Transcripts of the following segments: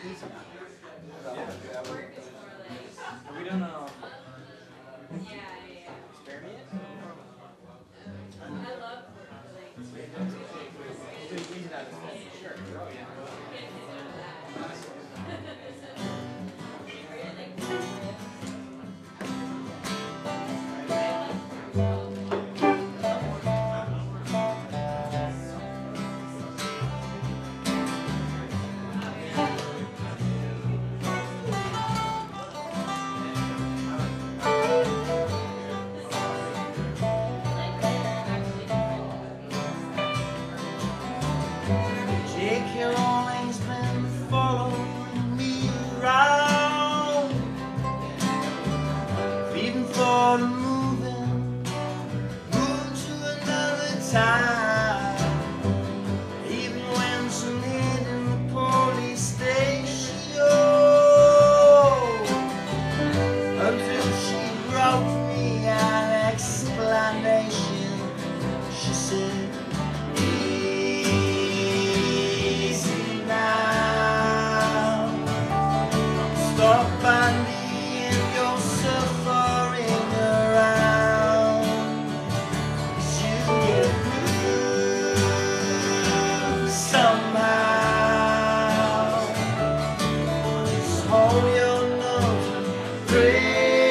Easy. Have we done experiment yet? Sure. Oh, yeah. J.K. Rowling's been following me around, leaving for the moving to another time. Even when she made in the police station, until she wrote me an explanation. She said, stop bandying your suffering around. You get through somehow. Just hold your nose and pray.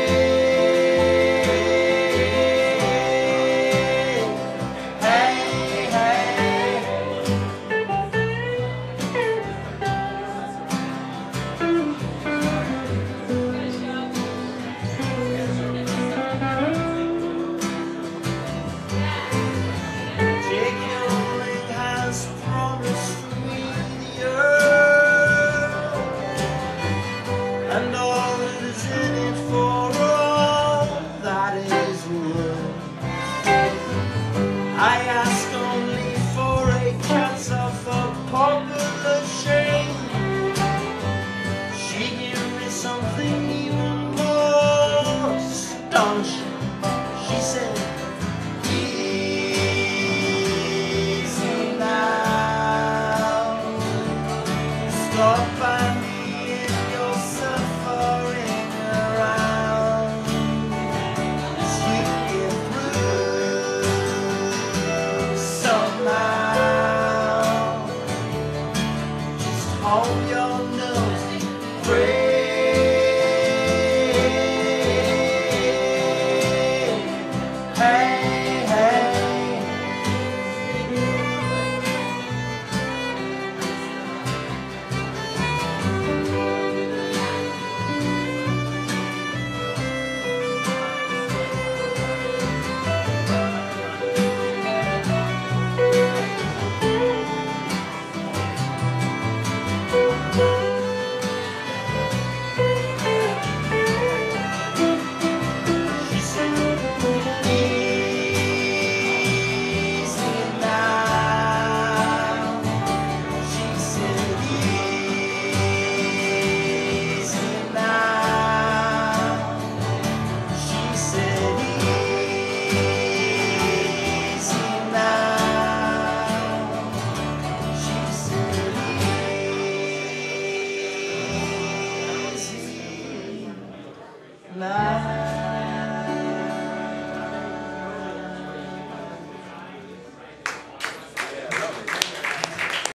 Hey, hey. J.K. Rowling has promised me the earth and all that is in it for all that is worth. I ask